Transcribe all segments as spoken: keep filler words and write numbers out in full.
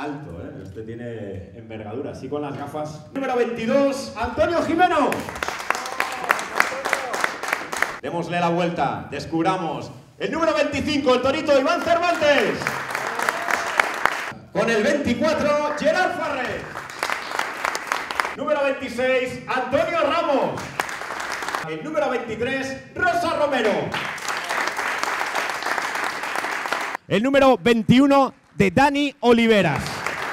alto, ¿eh? Este tiene envergadura, así con las gafas. Número veintidós, Antonio Jimeno. Démosle la vuelta, descubramos el número veinticinco, el torito Iván Cervantes. Con el veinticuatro, Gerard Farré. Número veintiséis, Antonio Ramos. El número veintitrés, Rosa Romero. El número veintiuno, de Dani Oliveras.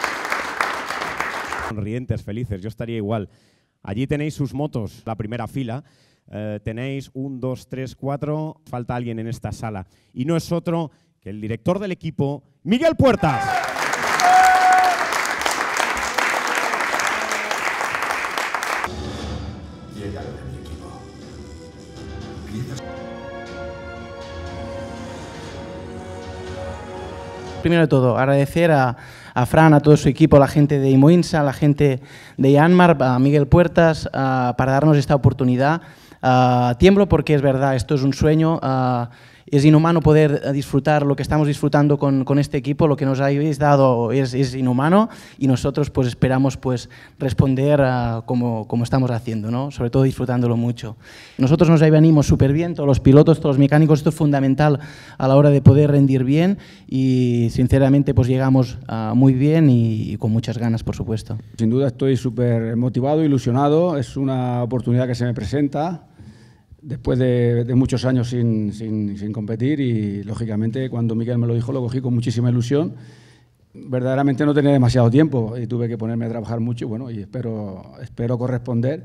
Sonrientes, felices, yo estaría igual. Allí tenéis sus motos, la primera fila. Eh, tenéis un, dos, tres, cuatro. Falta alguien en esta sala. Y no es otro que el director del equipo, Miguel Puertas. Llega lo de mi equipo. Empiezas. Primero de todo, agradecer a, a Fran, a todo su equipo, a la gente de Imoinsa, a la gente de Yanmar, a Miguel Puertas, uh, para darnos esta oportunidad. Uh, tiemblo porque es verdad, esto es un sueño. Uh, es inhumano poder disfrutar lo que estamos disfrutando con, con este equipo, lo que nos habéis dado es, es inhumano y nosotros pues esperamos pues responder uh, como, como estamos haciendo, ¿no? Sobre todo disfrutándolo mucho. Nosotros nos ahí venimos súper bien, todos los pilotos, todos los mecánicos, esto es fundamental a la hora de poder rendir bien y sinceramente pues llegamos uh, muy bien y, y con muchas ganas, por supuesto. Sin duda estoy súper motivado, ilusionado, es una oportunidad que se me presenta después de, de muchos años sin, sin, sin competir y, lógicamente, cuando Miguel me lo dijo, lo cogí con muchísima ilusión. Verdaderamente no tenía demasiado tiempo y tuve que ponerme a trabajar mucho y, bueno, y espero, espero corresponder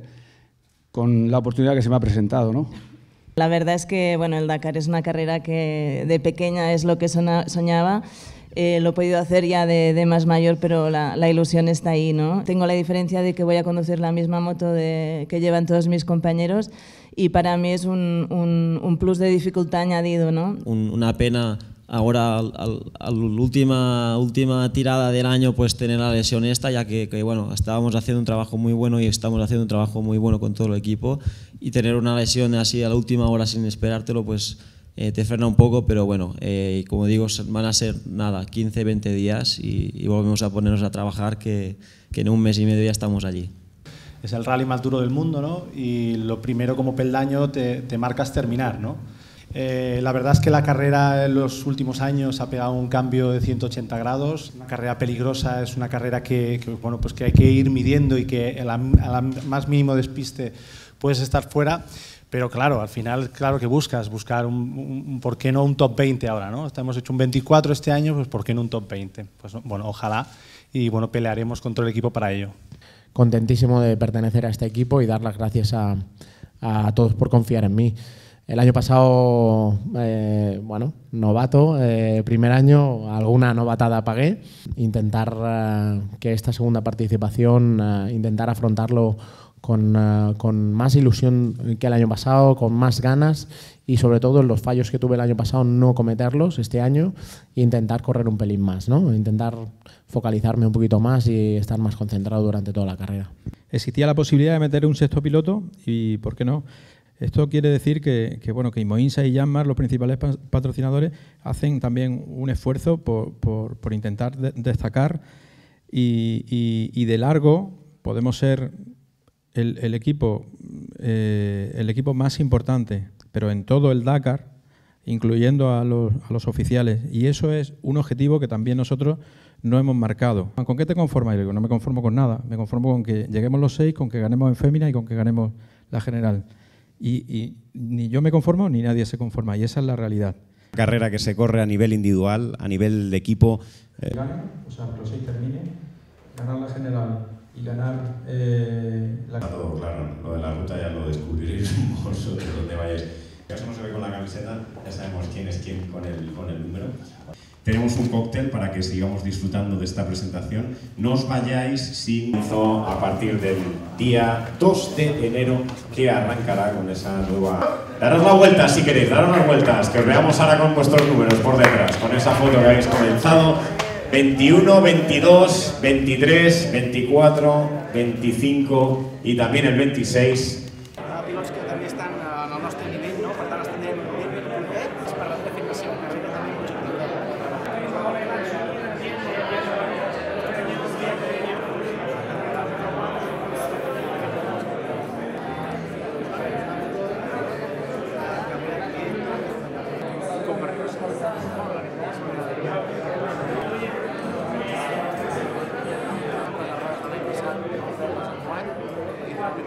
con la oportunidad que se me ha presentado, ¿no? La verdad es que bueno, el Dakar es una carrera que de pequeña es lo que soñaba. Eh, lo he podido hacer ya de, de más mayor, pero la, la ilusión está ahí, ¿no? Tengo la diferencia de que voy a conducir la misma moto de, que llevan todos mis compañeros y para mí es un, un, un plus de dificultad añadido, ¿no? Un, una pena ahora, a la última, última tirada del año, pues tener la lesión esta, ya que, que bueno, estábamos haciendo un trabajo muy bueno y estamos haciendo un trabajo muy bueno con todo el equipo y tener una lesión así a la última hora sin esperártelo, pues Eh, te frena un poco, pero bueno, eh, como digo, van a ser nada, quince, veinte días y, y volvemos a ponernos a trabajar que, que en un mes y medio ya estamos allí. Es el rally más duro del mundo, ¿no? Y lo primero como peldaño te, te marcas terminar, ¿no? Eh, la verdad es que la carrera en los últimos años ha pegado un cambio de ciento ochenta grados. Una carrera peligrosa, es una carrera que, que, bueno, pues que hay que ir midiendo y que a la, a la más mínimo despiste puedes estar fuera. Pero claro, al final, claro que buscas, buscar un, un, un, ¿por qué no un top veinte ahora, ¿no? Hemos hecho un veinticuatro este año, pues ¿por qué no un top veinte? Pues bueno, ojalá y bueno, pelearemos con todo el equipo para ello. Contentísimo de pertenecer a este equipo y dar las gracias a, a todos por confiar en mí. El año pasado, eh, bueno, novato, eh, primer año, alguna novatada pagué. Intentar eh, que esta segunda participación, eh, intentar afrontarlo Con, uh, con más ilusión que el año pasado, con más ganas y sobre todo los fallos que tuve el año pasado no cometerlos este año e intentar correr un pelín más, ¿no? Intentar focalizarme un poquito más y estar más concentrado durante toda la carrera. Existía la posibilidad de meter un sexto piloto y ¿por qué no? Esto quiere decir que, que, bueno, que Imoinsa y Yanmar, los principales patrocinadores, hacen también un esfuerzo por, por, por intentar de, destacar y, y, y de largo podemos ser El, el, equipo, eh, el equipo más importante, pero en todo el Dakar, incluyendo a los, a los oficiales. Y eso es un objetivo que también nosotros no hemos marcado. ¿Con qué te conformas? Yo digo, no me conformo con nada. Me conformo con que lleguemos los seis, con que ganemos en fémina y con que ganemos la general. Y, y ni yo me conformo ni nadie se conforma. Y esa es la realidad. Carrera que se corre a nivel individual, a nivel de equipo. Eh. Ganar, o sea, los seis terminen, ganar la general y ganar eh, la... Está todo claro, lo de la ruta ya lo descubriréis vosotros donde vayáis. Eso no se ve con la camiseta, ya sabemos quién es quién con el, con el número. Tenemos un cóctel para que sigamos disfrutando de esta presentación. No os vayáis sin... A partir del día dos de enero que arrancará con esa nueva... Daros la vuelta si queréis, daros las vueltas, que os veamos ahora con vuestros números por detrás, con esa foto que habéis comenzado. veintiuno, veintidós, veintitrés, veinticuatro, veinticinco y también el veintiséis. Pilots que també estan en el nostre nivell, no? Per tant, els tindrem ben ben contents per la definició, una feina també molt important.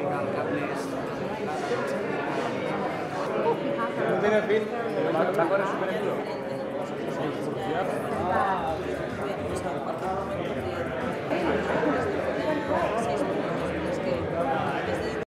No tiene fin. El taco es súper duro.